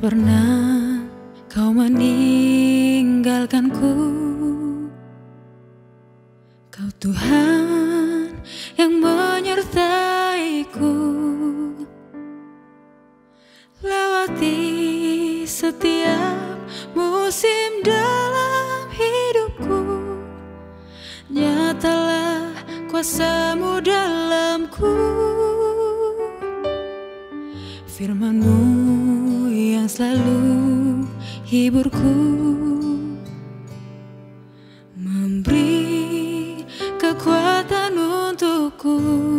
pernah kau meninggalkanku. Kau Tuhan yang menyertaiku, lewati setiap musim dalam hidupku. Nyatalah kuasa-Mu dalamku, firman-Mu yang selalu hiburku, memberi kekuatan untukku.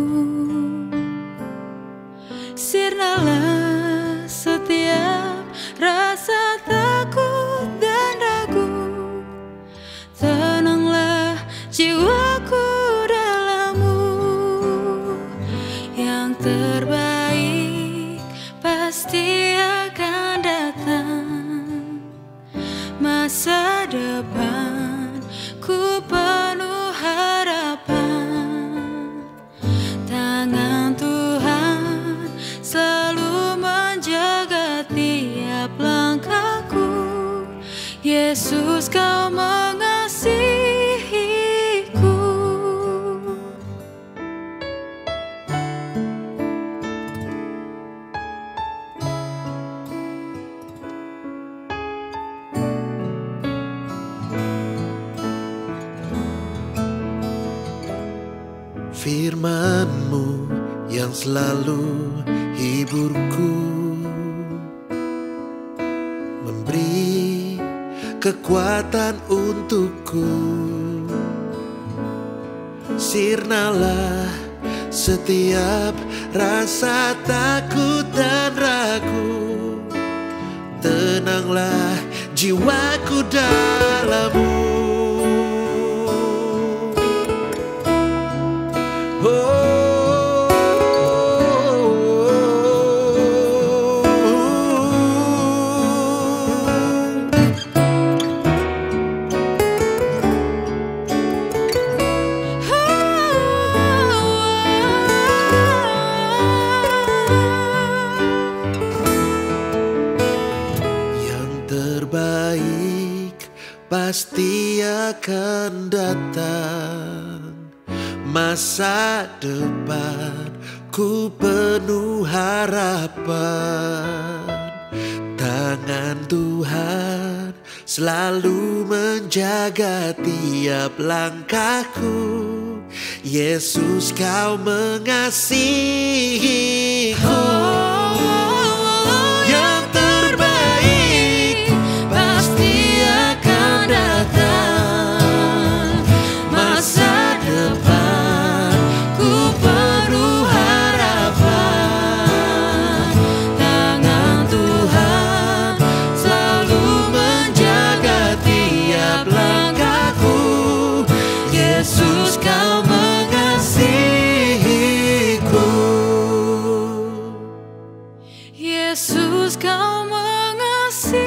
Sirnalah setiap rasa takut dan ragu, tenanglah jiwaku dalam-Mu. Yang terbaik pasti akan datang, masa depan ku penuh harapan. Tangan Tuhan selalu menjaga tiap langkahku. Yesus, Kau mengasihiku. Firman-Mu yang selalu hiburku, memberi kekuatan untukku. Sirnalah setiap rasa takut dan ragu, tenanglah jiwaku dalam-Mu. Terbaik pasti akan datang, masa depan ku penuh harapan. Tangan Tuhan selalu menjaga tiap langkahku. Yesus, Kau mengasihiku. Yesus, Kau mengasihiku. Yesus, Kau mengasihiku.